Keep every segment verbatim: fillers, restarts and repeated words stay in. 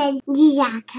m'appelle Diac.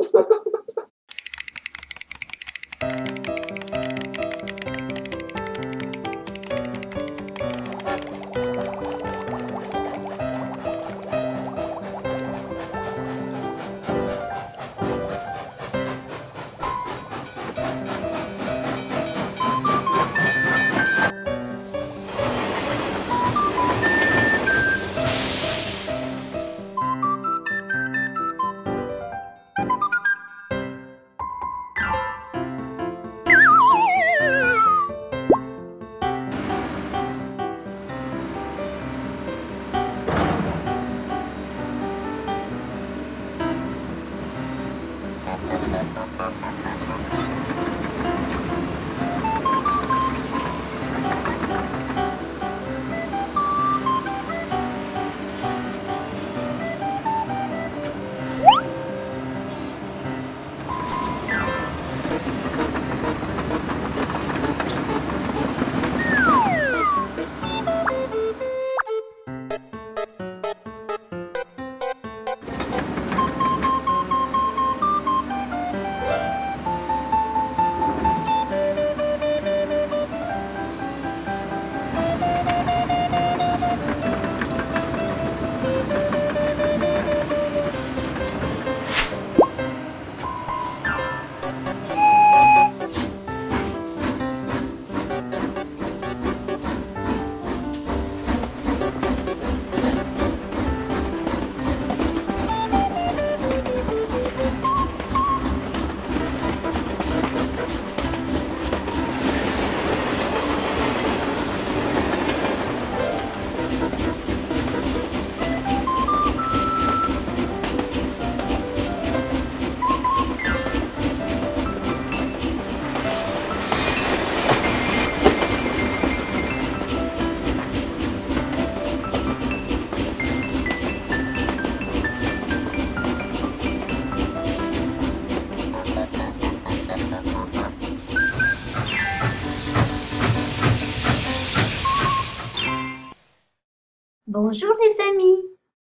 Bonjour les amis!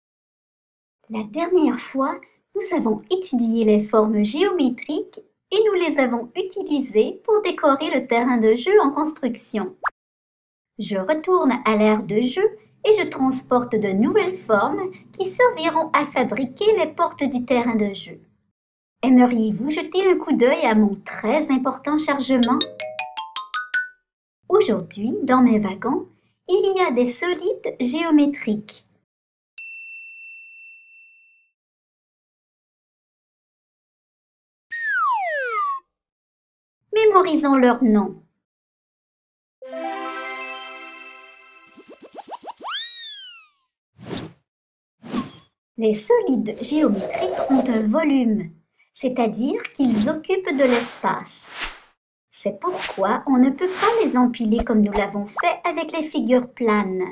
La dernière fois, nous avons étudié les formes géométriques et nous les avons utilisées pour décorer le terrain de jeu en construction. Je retourne à l'aire de jeu et je transporte de nouvelles formes qui serviront à fabriquer les portes du terrain de jeu. Aimeriez-vous jeter un coup d'œil à mon très important chargement? Aujourd'hui, dans mes wagons, il y a des solides géométriques. Mémorisons leurs noms. Les solides géométriques ont un volume, c'est-à-dire qu'ils occupent de l'espace. C'est pourquoi on ne peut pas les empiler comme nous l'avons fait avec les figures planes.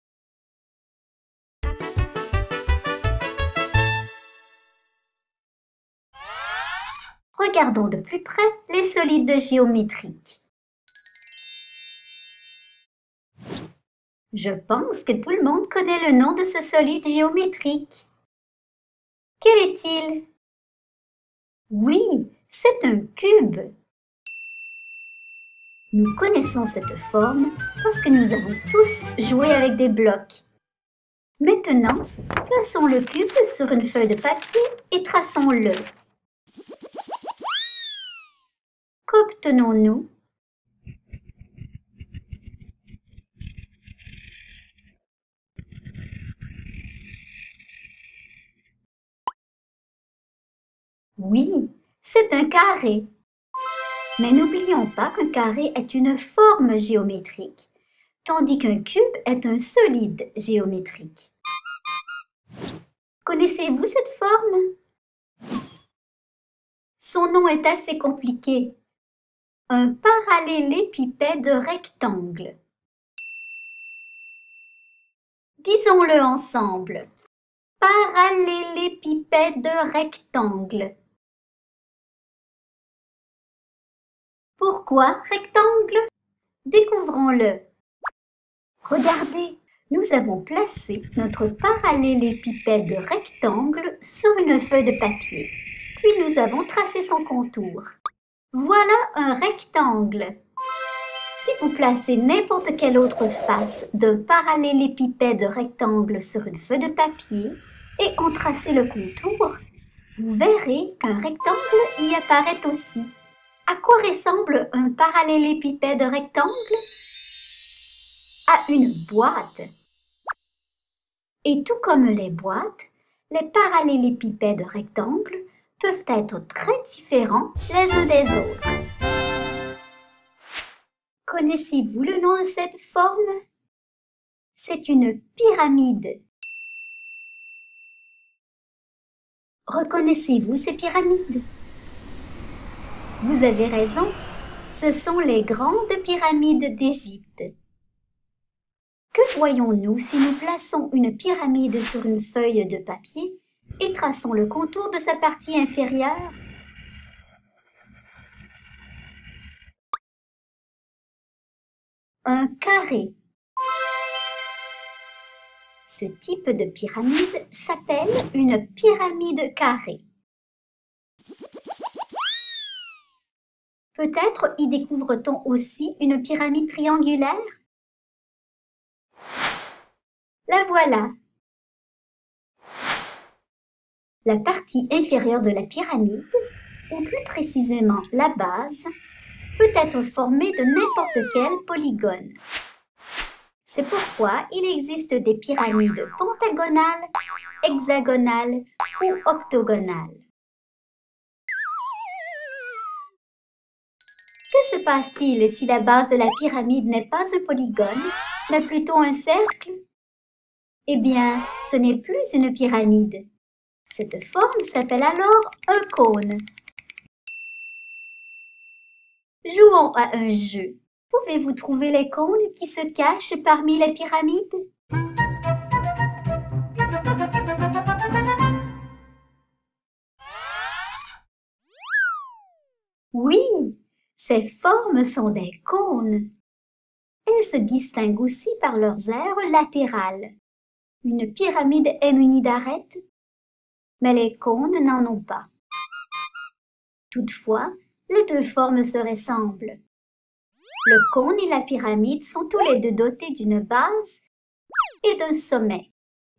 Regardons de plus près les solides géométriques. Je pense que tout le monde connaît le nom de ce solide géométrique. Quel est-il? Oui, c'est un cube. Nous connaissons cette forme parce que nous avons tous joué avec des blocs. Maintenant, plaçons le cube sur une feuille de papier et traçons-le. Qu'obtenons-nous? Oui, c'est un carré. Mais n'oublions pas qu'un carré est une forme géométrique, tandis qu'un cube est un solide géométrique. Connaissez-vous cette forme? Son nom est assez compliqué. Un parallélépipède rectangle. Disons-le ensemble. Parallélépipède rectangle. Pourquoi rectangle? Découvrons-le. Regardez, Nous avons placé notre parallélépipède rectangle sur une feuille de papier, puis nous avons tracé son contour. Voilà un rectangle. Si vous placez n'importe quelle autre face d'un parallélépipède rectangle sur une feuille de papier et en tracez le contour, vous verrez qu'un rectangle y apparaît aussi. À quoi ressemble un parallélépipède rectangle? À une boîte. Et tout comme les boîtes, les parallélépipèdes rectangles peuvent être très différents les uns des autres. Connaissez-vous le nom de cette forme? C'est une pyramide. Reconnaissez-vous ces pyramides? Vous avez raison, ce sont les grandes pyramides d'Égypte. Que voyons-nous si nous plaçons une pyramide sur une feuille de papier et traçons le contour de sa partie inférieure? Un carré. Ce type de pyramide s'appelle une pyramide carrée. Peut-être y découvre-t-on aussi une pyramide triangulaire? La voilà! La partie inférieure de la pyramide, ou plus précisément la base, peut être formée de n'importe quel polygone. C'est pourquoi il existe des pyramides pentagonales, hexagonales ou octogonales. Que se passe-t-il si la base de la pyramide n'est pas un polygone, mais plutôt un cercle? Eh bien, ce n'est plus une pyramide. Cette forme s'appelle alors un cône. Jouons à un jeu. Pouvez-vous trouver les cônes qui se cachent parmi les pyramides? Oui, ces formes sont des cônes. Elles se distinguent aussi par leurs aires latérales. Une pyramide est munie d'arêtes, mais les cônes n'en ont pas. Toutefois, les deux formes se ressemblent. Le cône et la pyramide sont tous les deux dotés d'une base et d'un sommet.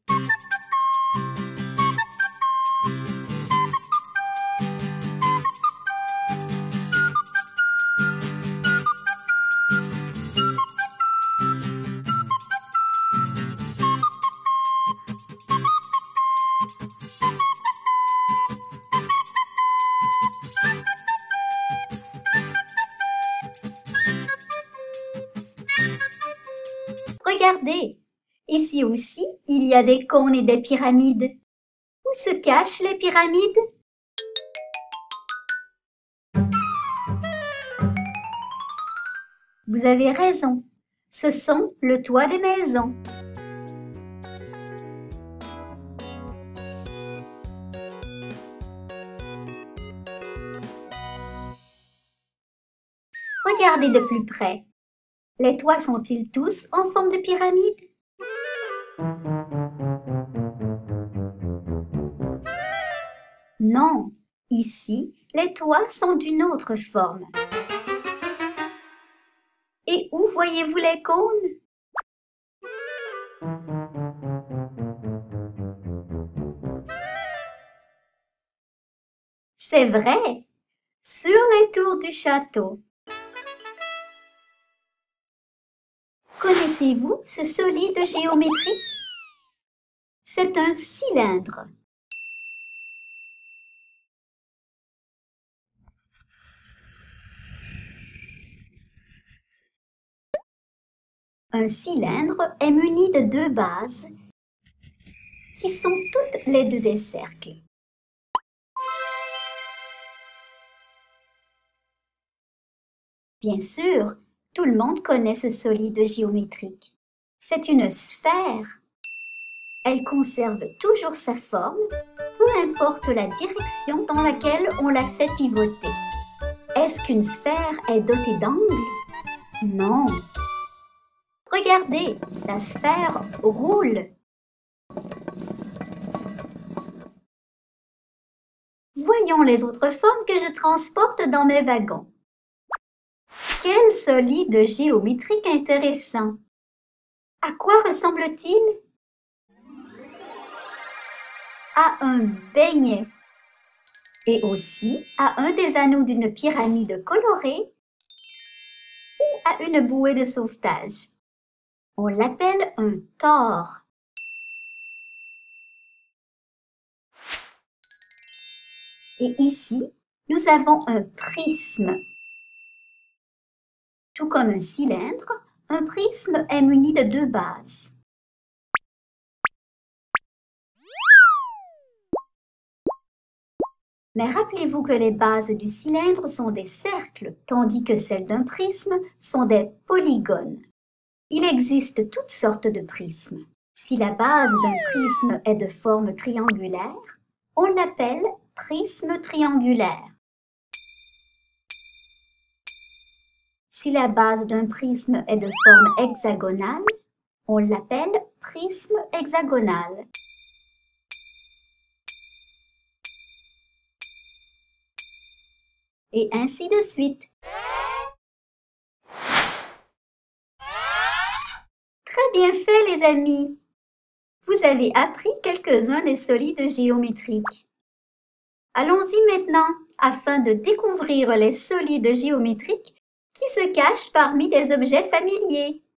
Regardez, ici aussi, il y a des cônes et des pyramides. Où se cachent les pyramides? Vous avez raison, ce sont le toit des maisons. Regardez de plus près. Les toits sont-ils tous en forme de pyramide? Non, ici, les toits sont d'une autre forme. Et où voyez-vous les cônes? C'est vrai, sur les tours du château. Connaissez-vous ce solide géométrique? C'est un cylindre. Un cylindre est muni de deux bases qui sont toutes les deux des cercles. Bien sûr, tout le monde connaît ce solide géométrique. C'est une sphère. Elle conserve toujours sa forme, peu importe la direction dans laquelle on la fait pivoter. Est-ce qu'une sphère est dotée d'angles? Non. Regardez, la sphère roule. Voyons les autres formes que je transporte dans mes wagons. Quel solide géométrique intéressant! À quoi ressemble-t-il? À un beignet et aussi à un des anneaux d'une pyramide colorée ou à une bouée de sauvetage. On l'appelle un tore. Et ici, nous avons un prisme. Tout comme un cylindre, un prisme est muni de deux bases. Mais rappelez-vous que les bases du cylindre sont des cercles, tandis que celles d'un prisme sont des polygones. Il existe toutes sortes de prismes. Si la base d'un prisme est de forme triangulaire, on l'appelle prisme triangulaire. Si la base d'un prisme est de forme hexagonale, on l'appelle prisme hexagonal. Et ainsi de suite. Très bien fait, les amis! Vous avez appris quelques-uns des solides géométriques. Allons-y maintenant afin de découvrir les solides géométriques qui se cachent parmi des objets familiers.